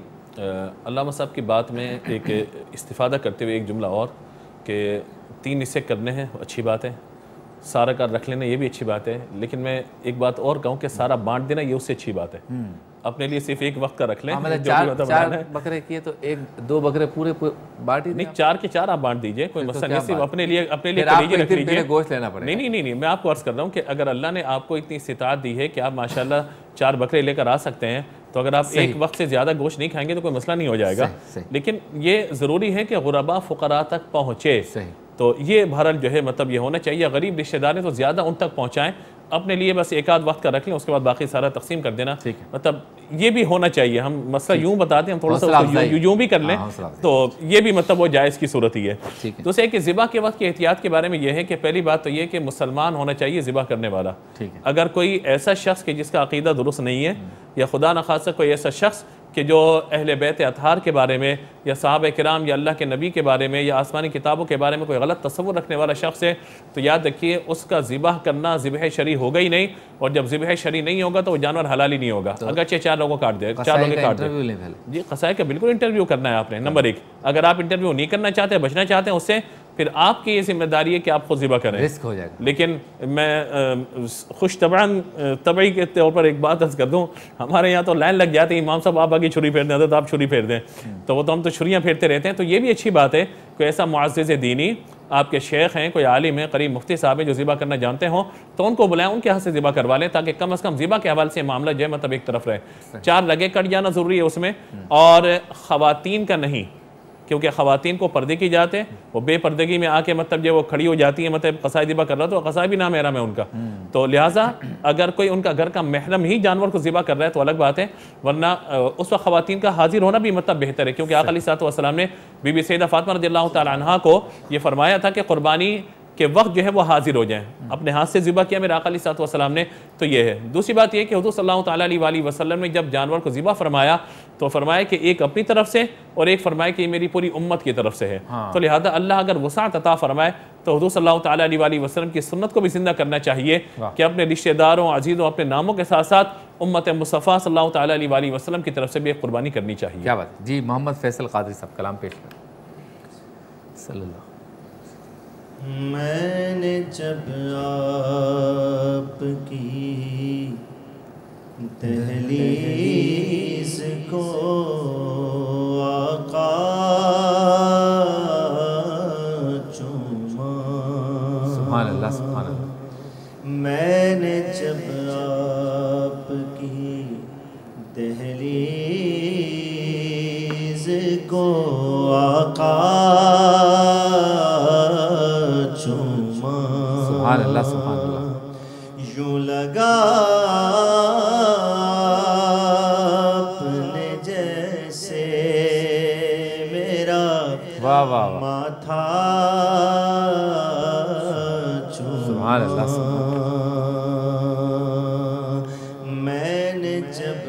C: علامہ صاحب کی بات میں ایک استفادہ کرتے ہوئے ایک جملہ اور, کہ 3 حصے کرنے ہیں اچھی بات ہے, سارا کار رکھ لینا یہ بھی اچھی بات ہے, لیکن میں ایک بات اور کہوں کہ سارا بانٹ دینا یہ اس سے اچھی بات ہے. اپنے لیے صرف ایک وقت کا رکھ لیں.
B: 4 بکرے کیے تو 1-2 بکرے پورے بانٹ ہی
C: نہیں, 4 کے 4 آپ بانٹ دیجئے, کوئی مسئلہ نہیں, صرف اپنے لیے رکھ لیجئے.
B: گوشت لینا پڑے.
C: نہیں, میں آپ کو عرض کر رہا ہوں کہ اگر اللہ نے آپ کو اتنی استطاعت دی ہے کہ آپ ماشاءاللہ 4 بکرے لے کر آ سکتے ہیں, تو اگر آپ ایک وقت سے زیادہ گوشت نہیں کھائیں گے تو کوئی مسئلہ نہیں ہو جائے گا. لیکن یہ ضروری ہے کہ غربا فقراء تک پہنچے, تو یہ بہرحال جو ہے مطلب یہ ہونا چاہیے. غریب رشتہ دار ہیں تو زیادہ ان تک پہنچائیں, اپنے لیے بس 1-8 وقت کا رکھ لیں, اس کے بعد باقی سارا تقسیم کر دینا. مطلب یہ بھی ہونا چاہیے. ہم مسئلہ یوں بتاتے ہیں, ہم تھوڑا سا یوں بھی کر لیں, تو یہ بھی مطلب وہ جائز کی صورت ہی ہے. دوسرے کہ ذبح کے وقت کی احتیاط کے بارے میں یہ ہے کہ پہلی بات تو یہ کہ مسلمان ہونا چاہیے ذبح کرنے والا. اگر کوئی ایسا شخص کہ جس کا عقیدہ درست نہیں ہے, یا خدا نخواستہ کوئی ایسا شخص کہ جو اہل بیت اطہار کے بارے میں یا صحابہ کرام یا اللہ کے نبی کے بارے میں یا آسمانی کتابوں کے بارے میں کوئی غلط تصور رکھنے والا شخص ہے, تو یاد رکھیے اس کا ذبح کرنا ذبح شرعی ہوگا ہی نہیں, اور جب ذبح شرعی نہیں ہوگا تو وہ جانور حلال ہی نہیں ہوگا, اگرچہ 4 لوگوں کو کاٹ دے, 4 لوگوں کو کاٹ دے. جی قصائے کا بالکل انٹرویو کرنا ہے آپ نے. نمبر 1, اگر آپ انٹرویو نہیں کرنا چاہتے, بچنا چاہتے ہیں اس سے, پھر آپ کی یہ ذمہ داری ہے کہ آپ خود ذبح کریں,
B: رسک ہو جائے گا.
C: لیکن میں خوش طبعی کے طور پر ایک بات عرض کر دوں, ہمارے یہاں تو لائن لگ جاتی ہے, امام صاحب آپ آگے چھری پھیر دیں, تو آپ چھری پھیر دیں, تو وہ تو ہم تو چھریاں پھیرتے رہتے ہیں. تو یہ بھی اچھی بات ہے, کوئی ایسا معزز دینی آپ کے شیخ ہیں, کوئی عالم ہیں, قریب مفتی صاحب ہیں جو ذبح کرنا جانتے ہوں, تو ان کو بلائیں, ان کے ہاتھ سے ذبح کروا لیں, تاکہ کم از کم ذبح کے حوالے سے معاملہ جو ہے مطلب ایک طرف رہے. 4 لگے کٹ جانا ضروری ہے اس میں, اور خواتین کا نہیں, کیونکہ خواتین کو پردے کی جاتے ہیں, وہ بے پردگی میں آ کے مطلب جو وہ کھڑی ہو جاتی ہیں, مطلب قصائے ذبح کر رہا تو قصائے بھی نامحرم ہے ان کا, تو لہٰذا اگر کوئی ان کا گھر کا محرم ہی جانور کو ذبح کر رہا ہے تو الگ بات ہے, ورنہ اس وقت خواتین کا حاضر ہونا بھی مطلب بہتر ہے, کیونکہ آقا علیہ الصلوۃ والسلام نے بی بی سیدہ فاطمہ رضی اللہ تعالی عنہا کو یہ فرمایا تھا کہ قربانی کے وقت جو ہے وہ حاضر ہو جائیں, اپنے ہاتھ سے ذبح کیا میرے آقا علیہ الصلوۃ والسلام نے. تو یہ ہے. دوسری بات یہ کہ حضور صلی اللہ تعالیٰ علیہ وسلم نے جب جانور کو ذبح فرمایا تو فرمایا کہ ایک اپنی طرف سے اور ایک فرمایا کہ یہ میری پوری امت کی طرف سے ہے. تو لہذا اللہ اگر وسعت عطا فرمائے تو حضور صلی اللہ تعالیٰ علیہ وسلم کی سنت کو بھی زندہ کرنا چاہیے کہ اپنے رشتہ داروں, عزیزوں, اپنے ناموں کے ساتھ ساتھ امت مصطفیٰ صلی اللہ تعالیٰ علیہ وسلم کی طرف سے بھی ایک قربانی کرنی چاہیے.
B: کیا بات. جی محمد فیصل قادری صاحب کلام پیش کریں. صلی اللہ.
E: میں نے جب آپ کی دہلیز کو عزیز کو آقا چوما
B: سبحان اللہ سبحان اللہ
E: یوں لگا اپنے جیسے میرا
B: واہ واہ واہ
E: ماتھا
B: سبحان اللہ سبحان اللہ
E: میں نے جب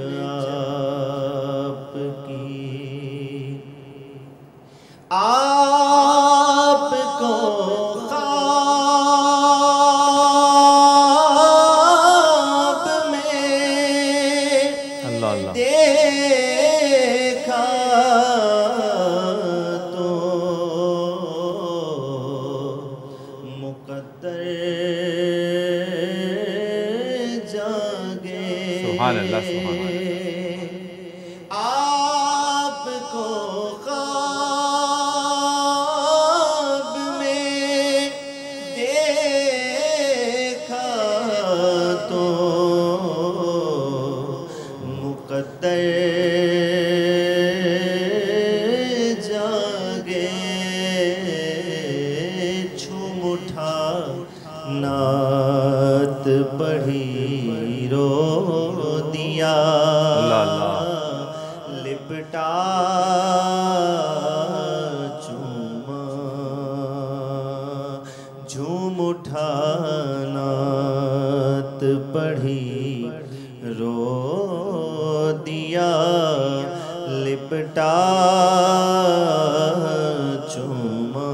E: آپ کو خواب میں
B: اللہ اللہ
E: دیکھا تو مقدر جاگے
B: سبحان اللہ سبحان اللہ
E: آپ کو خواب میں دیکھا تو مقدر جاگے جھوم اٹھا نعت پڑھی رو دیا لپٹا چوما جھوم اٹھا نعت پڑھی رو دیا لپٹا چوما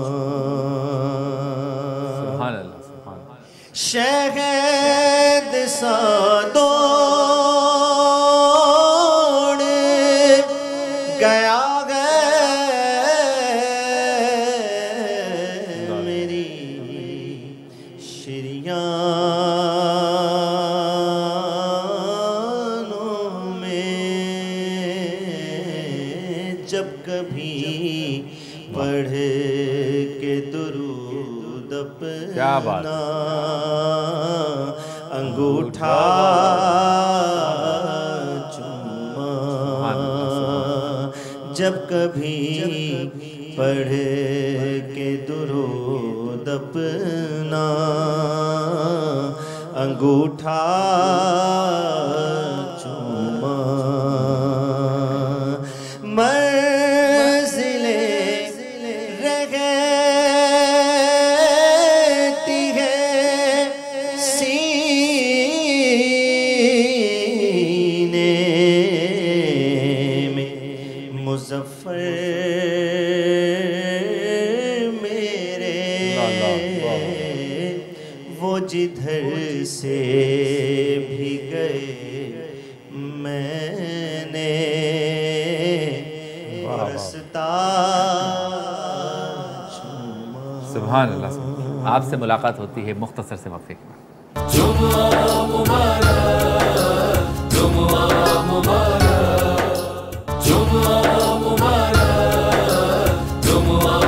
B: سبحان اللہ سبحان اللہ
E: شہد سا دوڑ گیا میری شریانوں میں جب کبھی پڑھ کے درود
B: کیا بات
E: اپنا انگوٹھا چوما جب کبھی پڑھ کے درود اپنا انگوٹھا چوما منزلیں رہتی ہے سینے میں مظفر میرے وہ جدھر سے بھی گئے میں نے رستا
B: سبحان اللہ سبحان اللہ آپ سے ملاقات ہوتی ہے مختصر سے وقفے کے بعد
A: جمعہ مبارک جمعہ مبارک جمعہ مبارک جمعہ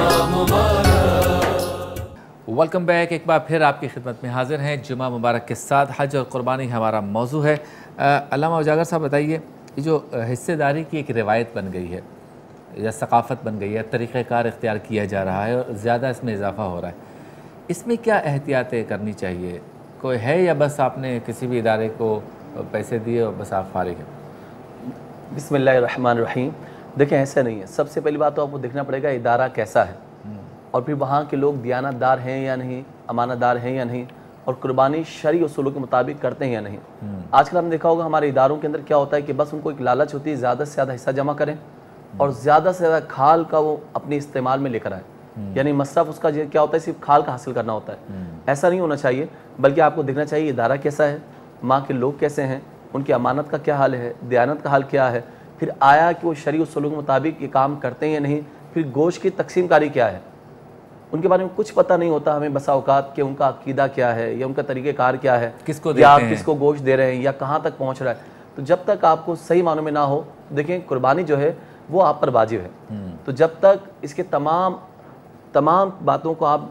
A: مبارک
B: ویلکم بیک ایک بار پھر آپ کی خدمت میں حاضر ہیں جمعہ مبارک کے ساتھ حج اور قربانی ہمارا موضوع ہے علامہ اجاگر صاحب بتائیے یہ جو حصے داری کی ایک روایت بن گئی ہے یا ثقافت بن گئی ہے طریقہ کار اختیار کیا جا رہا ہے اور زیادہ اس میں اضافہ ہو رہا ہے اس میں کیا احتیاطیں کرنی چاہیے کوئی ہے یا بس آپ نے کسی بھی ادارے کو پیسے دیے اور بس آپ فارغ ہیں
D: بسم اللہ الرحمن الرحیم دیکھیں ایسا نہیں ہے سب سے پہلی بات تو آپ کو دیکھنا پڑے گا ادارہ کیسا ہے اور پھر وہاں کے لوگ دیانت دار ہیں یا نہیں امانت دار ہیں یا نہیں اور قربانی شرعی اصولوں کے مطابق کرتے ہیں یا نہیں آج کل ہم نے دیکھا ہوگا ہمارے اداروں کے اندر کیا ہوتا ہے کہ بس ان کو ایک لالچ ہوتی ہے زیادہ سے زیادہ حصہ جمع کریں اور زیادہ سے زیادہ کھال کا وہ اپنے استعمال میں لے کر آئیں یعنی مصرف اس کا کیا ہوتا ہے صرف کھال کا حاصل کرنا ہوتا ہے ایسا نہیں ہونا چاہیے بلکہ آپ کو دیکھنا چاہیے ادارہ کیسا ہے ماں کے لوگ کیسے ہیں ان کی امانت کا کیا حال ہے دیانت کا حال کیا ہے پھر آیا کہ وہ شرعی اصولوں کے مطابق یہ کام کرتے ہیں یا نہیں پھر گوشت کی تقسیم کاری کیا ہے ان کے بارے میں کچھ پتہ نہیں ہوتا ہمیں بسا اوقات کہ ان کا عقیدہ کیا ہے یا ان کا طریقہ کار کیا ہے
B: کس کو
D: یا آپ کس کو گوشت دے رہے ہیں یا کہاں تک پہنچ رہا ہے تو جب تک آپ کو صحیح معنوں میں نہ ہو دیکھیں قربانی جو ہے وہ آپ پر واجب ہے تو جب تک اس کے تمام باتوں کو آپ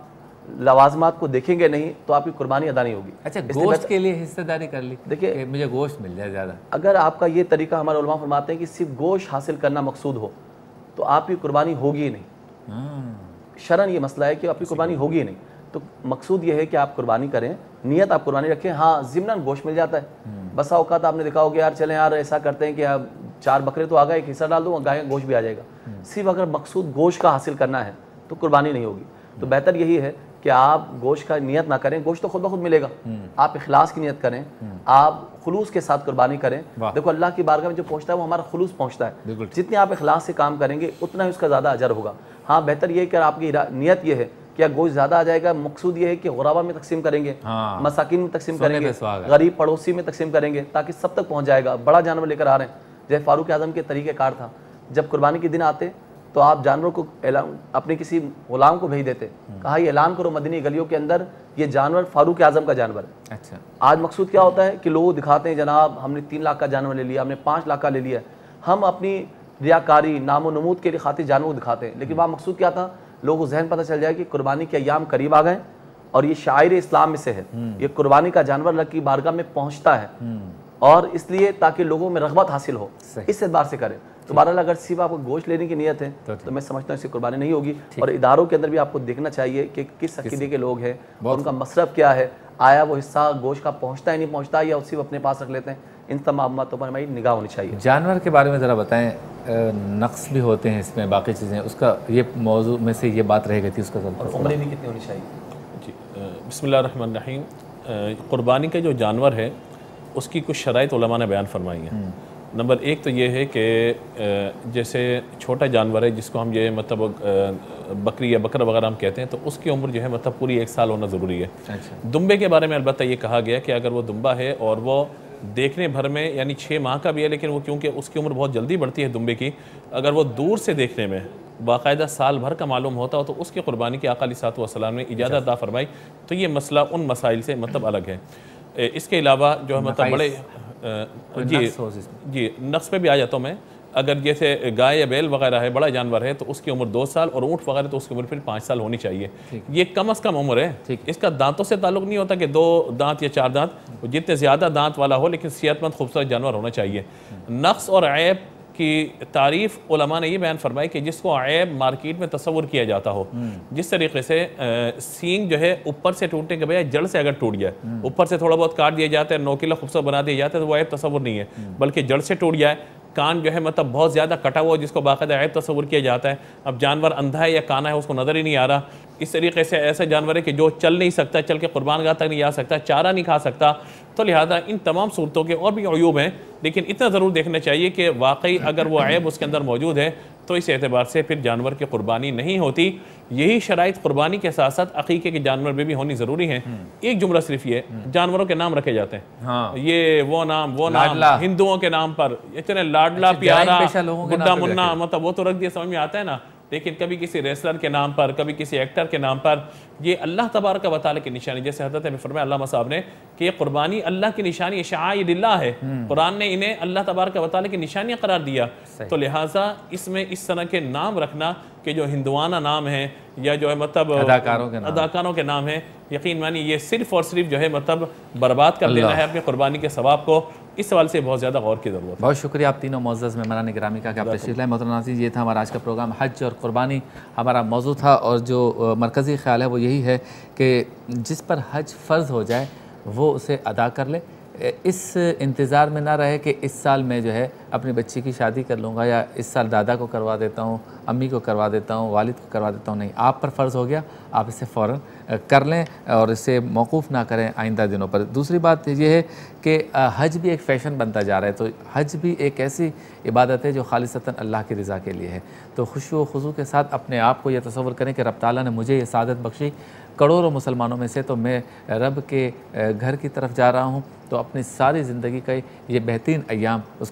D: लवाजमात को देखेंगे नहीं तो आपकी कुर्बानी अदा नहीं होगी।
B: अच्छा, गोश्त के लिए हिस्सेदारी कर ली,
D: देखिए
B: कि मुझे गोश्त मिल जाए ज़्यादा।
D: अगर आपका ये तरीका, हमारे उलमा फरमाते हैं कि सिर्फ गोश्त हासिल करना मकसूद हो तो आपकी कुर्बानी होगी ही नहीं। शरन ये मसला है कि आपकी कुर्बानी होगी ही नहीं। तो मकसूद ये है कि आप कुर्बानी करें, नियत आप कुर्बानी रखें। हाँ, ज़िम्नन गोश्त मिल जाता है। बसा औकात आपने देखा हो कि यार चलें यार ऐसा करते हैं कि आप 4 बकरे तो आ गए, एक हिस्सा डाल दो, गाय का गोश्त भी आ जाएगा। सिर्फ अगर मकसूद गोश्त का हासिल करना है तो कुर्बानी नहीं होगी। तो बेहतर यही है कि आप गोश्त का नियत ना करें, गोश्त तो खुद ब खुद मिलेगा। आप इखलास की नियत करें, आप खुलूस के साथ कुर्बानी करें। देखो अल्लाह की बारगाह में जो पहुंचता है वो हमारा खुलूस पहुंचता है। जितने आप इखलास से काम करेंगे उतना ही उसका ज़्यादा अजर होगा। हाँ, बेहतर ये है कि आपकी नियत ये है कि गोश्त ज़्यादा आ जाएगा, मकसूद ये है कि गुराबा में तकसीम करेंगे, मसाकिन में तकसीम करेंगे, गरीब पड़ोसी में तकसीम करेंगे, ताकि सब तक पहुँच जाएगा। बड़ा जानवर लेकर आ रहे हैं, जैसे फारूक आज़म के तरीक़ेकार था, जब कुर्बानी के दिन आते तो आप जानवर को अपने किसी गुलाम को भेज देते, कहा ये ऐलान करो मदीनी गलियों के अंदर ये जानवर फारूक आज़म का जानवर है।
B: अच्छा,
D: आज मकसूद क्या होता है कि लोग दिखाते हैं जनाब हमने 3 लाख का जानवर ले लिया, हमने 5 लाख का ले लिया। हम अपनी रियाकारी, नामो नमूद के लिए खातिर जानवर दिखाते हैं, लेकिन वहाँ मकसूद क्या था, लोगों को जहन पता चल जाए कि कुर्बानी के अय्याम करीब आ गए और ये शायर इस्लाम में से है। ये कुर्बानी का जानवर अल्लाह की बारगाह में पहुँचता है, और इसलिए ताकि लोगों में रग़बत हासिल हो, इस एतबार से करें। तो बहरहाल अगर सिर्फ आपको गोश्त लेने की नियत है तो मैं समझता हूँ इससे कुर्बानी नहीं होगी। और इदारों के अंदर भी आपको देखना चाहिए कि किस अकीदे के लोग हैं, उनका मसरफ क्या है, आया वो हिस्सा गोश्त का पहुँचता है नहीं पहुँचता, या सिर्फ अपने पास रख लेते हैं। इन तमाम बातों पर हमारी निगाह होनी चाहिए।
B: जानवर के बारे में ज़रा बताएं, नक्स भी होते हैं इसमें, बाकी चीज़ें, उसका ये मौजू में से ये बात रह गई थी, उसका
D: उम्र भी कितनी होनी चाहिए?
C: जी, बिस्मिल्लाहिर्रहमानिर्रहीम। कुर्बानी का जो जानवर है उसकी कुछ शराइत उलमा ने बयान फरमाई हैं। नंबर 1 तो ये है कि जैसे छोटा जानवर है जिसको हम ये मतलब बकरी या बकरा वगैरह हम कहते हैं, तो उसकी उम्र जो है मतलब पूरी 1 साल होना ज़रूरी है। अच्छा। दुम्बे के बारे में अलबत्ता ये कहा गया कि अगर वो दुम्बा है और वो देखने भर में यानी 6 माह का भी है, लेकिन वो क्योंकि उसकी उम्र बहुत जल्दी बढ़ती है दुम्बे की, अगर वो दूर से देखने में बाकायदा साल भर का मालूम होता हो तो उसकी कुर्बानी की आका अलैहि सलाम ने इजाज़त अता फरमाई। तो ये मसला उन मसाइल से मतलब अलग है। इसके अलावा जो है मतलब बड़े जी नक्स पे भी आ जाता हूँ मैं। अगर जैसे गाय या बैल वगैरह है, बड़ा जानवर है, तो उसकी उम्र 2 साल, और ऊँट वगैरह तो उसकी उम्र फिर 5 साल होनी चाहिए। ये कम अज़ कम उम्र है। इसका दांतों से ताल्लुक़ नहीं होता कि 2 दांत या 4 दांत, जितने ज़्यादा दांत वाला हो लेकिन सेहतमंद खूबसूरत जानवर होना चाहिए। नक्स और ऐब की तारीफ़ उलमा ने ये बयान फरमाई कि जिसको ऐब मार्केट में तस्वुर किया जाता हो, जिस तरीके से सींग जो है ऊपर से टूटने के बजाय जड़ से अगर टूट जाए, ऊपर से थोड़ा बहुत काट दिया जाता है, नोकीला खूबसूरत बना दिया जाता है, तो वो ऐब तस्वुर नहीं है, बल्कि जड़ से टूट जाए। कान जो है मतलब बहुत ज़्यादा कटा हुआ जिसको बाकायदा ऐब तस्वुर किया जाता है। अब जानवर अंधा है या काना है उसको नज़र ही नहीं आ रहा। इस तरीके से ऐसा जानवर है कि जो चल नहीं सकता, चल के कुर्बानगाह तक नहीं आ सकता, चारा नहीं खा सकता। तो लिहाजा इन तमाम सूरतों के और भी अयूब हैं, लेकिन इतना ज़रूर देखना चाहिए कि वाकई अगर वो ऐब उसके अंदर मौजूद है तो इस एतबार से फिर जानवर की कुर्बानी नहीं होती। यही शराइत कुर्बानी के साथ साथ अकीके के जानवर में भी होनी ज़रूरी है। एक जुमला सिर्फ ये, जानवरों के नाम रखे जाते हैं। हाँ। ये वो नाम हिंदुओं के नाम पर इतने लाडला प्यारा बुड्ढा मुन्ना, मतलब वो तो रख दिया, समझ में आता है ना। लेकिन कभी किसी रेसलर के नाम पर, कभी किसी एक्टर के नाम पर, ये अल्लाह तबारक व तआला की निशानी, जैसे हज़रत में फरमाया अल्लामा साहब ने कि ये कुर्बानी अल्लाह की निशानी, शाइरिल्लाह है। कुरान ने इन्हें अल्लाह तबारक व तआला की निशानियाँ करार दिया। तो लिहाजा इसमें इस तरह के नाम रखना कि जो हिंदुआना नाम है या जो है मतलब अदाकारों के नाम है, यकीन मानी ये सिर्फ और सिर्फ जो है मतलब बर्बाद कर देना है अपनी कुर्बानी के सवाब को। इस सवाल से बहुत ज़्यादा गौर की ज़रूरत है।
B: बहुत शुक्रिया आप तीनों मुअज़्ज़ज़ मेहमानान गिरामी का कि आप तशरीफ़ लाए। मोहतरम नाज़रीन, ये था हमारा आज का प्रोग्राम, हज और कुर्बानी हमारा मौजू था, और जो मरकज़ी ख़्याल है वो यही है कि जिस पर हज फ़र्ज़ हो जाए वो उसे अदा कर ले। इस इंतज़ार में ना रहे कि इस साल मैं जो है अपनी बच्ची की शादी कर लूँगा, या इस साल दादा को करवा देता हूँ, अम्मी को करवा देता हूँ, वालिद को करवा देता हूँ। नहीं, आप पर फ़र्ज़ हो गया, आप इसे फ़ौरन कर लें और इसे मौकूफ़ ना करें आइंदा दिनों पर। दूसरी बात ये है कि हज भी एक फ़ैशन बनता जा रहा है, तो हज भी एक ऐसी इबादत है जो खालिसतन अल्लाह की रज़ा के लिए है। तो खुशू व खुज़ू के साथ अपने आप को यह तसव्वुर करें कि रब ताला ने मुझे ये सादत बख्शी करोड़ों मुसलमानों में से, तो मैं रब के घर की तरफ जा रहा हूँ, तो अपनी सारी ज़िंदगी का ये बेहतरीन अय्याम उसको तसव्वुर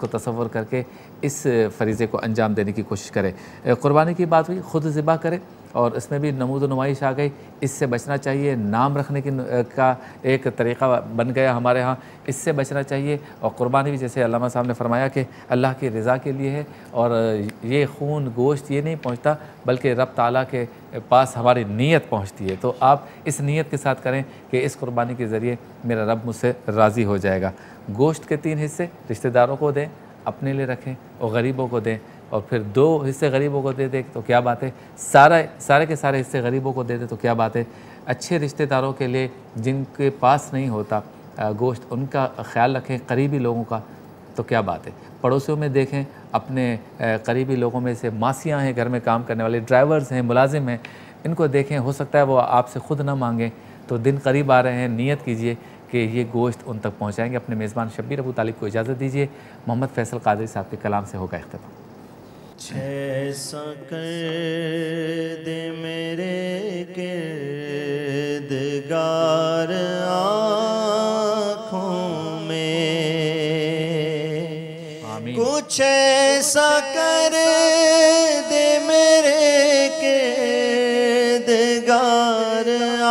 B: تصور کرके اس فریضے کو انجام دینے کی کوشش کرے۔ قربانی کی بات ہوئی، خود ذبح کرے اور اس میں بھی نمود و نمائش آ گئی، اس سے بچنا چاہیے۔ نام رکھنے کا ایک طریقہ بن گیا ہمارے ہاں، اس سے بچنا چاہیے۔ اور قربانی بھی جیسے علامہ صاحب نے فرمایا کہ اللہ کی رضا کے لیے ہے، اور یہ خون گوشت یہ نہیں پہنچتا بلکہ رب تعالیٰ کے پاس ہماری نیت پہنچتی ہے۔ تو آپ اس نیت کے ساتھ کریں کہ اس قربانی کے ذریعے میرا رب مجھ سے راضی ہو جائے گا۔ گوشت کے 3 حصے رشتہ داروں کو دیں، اپنے لیے رکھیں اور غریبوں کو دیں، اور پھر 2 حصے غریبوں کو دے دیں تو کیا بات ہے، سارے کے سارے حصے غریبوں کو دے دیں تو کیا بات ہے۔ اچھے رشتہ داروں کے لیے جن کے پاس نہیں ہوتا گوشت، ان کا خیال رکھیں، قریبی لوگوں کا، تو کیا بات ہے۔ پڑوسیوں میں دیکھیں، اپنے قریبی لوگوں میں سے ماسیاں ہیں، گھر میں کام کرنے والے ڈرائیورز ہیں، ملازم ہیں، ان کو دیکھیں، ہو سکتا ہے وہ آپ سے خود نہ مانگیں، تو دن قریب آ رہے ہیں، نیت کیجئے کہ یہ گوشت ان تک پہنچائیں گے۔ اپنے میزبان شبیر ابو طالب کو اجازت دیجئے، محمد فیصل قادری صاحب کے کلام سے ہوگا اختتام۔
E: ایسا کر دے میرے کردگار آنکھوں میں، کچھ ایسا کر دے میرے کردگار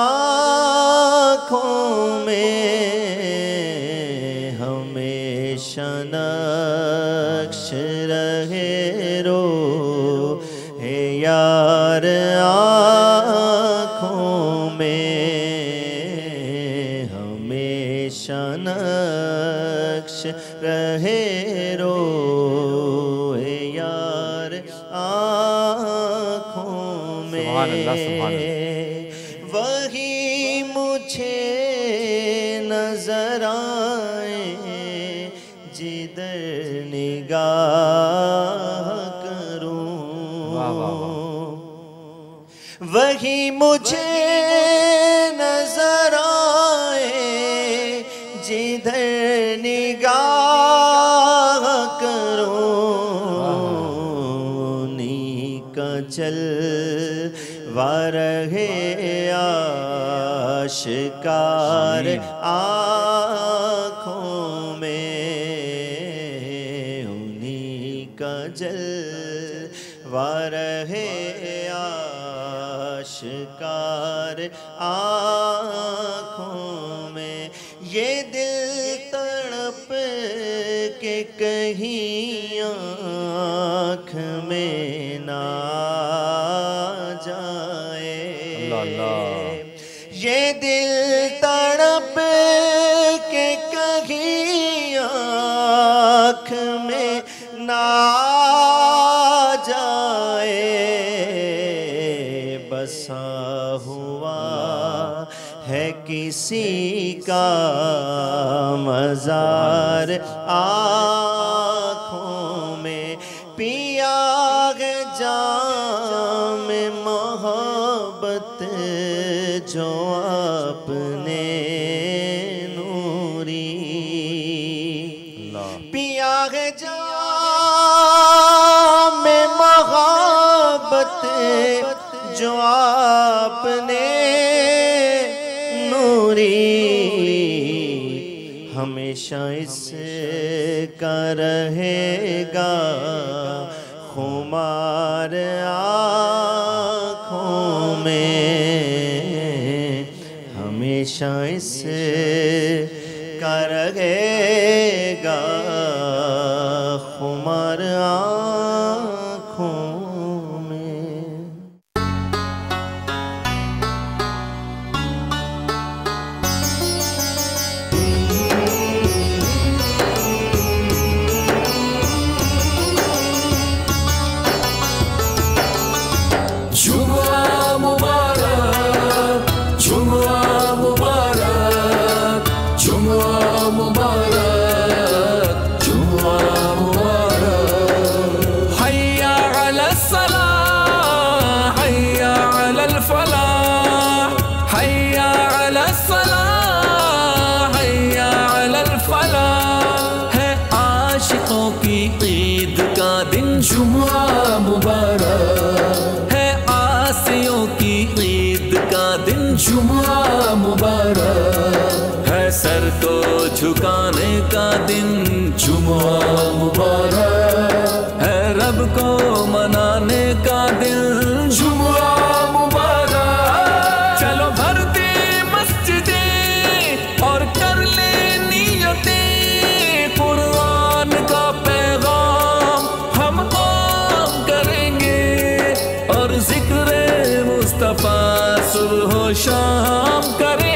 E: آنکھوں میں، ہمیشہ نقش رہے یار آنکھوں میں، ہمیشہ نقش رہے رو یار آنکھوں میں، وہی مجھے نظر آئے جدھر نگاہ کروں، وہی مجھے نظر آئے جدھر نگاہ کروں، نیک جلوہ رہے آشکار آنکھوں میں، انہی کا جلوہ رہے آشکار آنکھوں میں، یہ دل تڑپ کے کہیں آنکھ میں نہ جائے، یہ دل تڑپ کے کہیں آنکھ میں نہ جائے، بسا ہوا ہے کسی کا مزار آنکھوں میں، پیا ہے جام محبت جو اپنے نوری، پیا ہے جام محبت جو اپنے نوری، ہمیشہ اس کا رہے گا خمار آنکھوں میں، ہمیشہ اس کا رہے گا خمار آنکھوں میں۔
A: جمعہ مبارک ہے، آسیوں کی عید کا دن جمعہ مبارک ہے، سر کو झुकाने का दिन जुम्मा मुबारक है, रब को मनाने का दिन जुम्मा मुबारक। चलो भरते मस्जिदें और कर ले नियतें, कुरान का पैगाम हम आम करेंगे और जिक्र मुस्तफा सुबह शाम करें।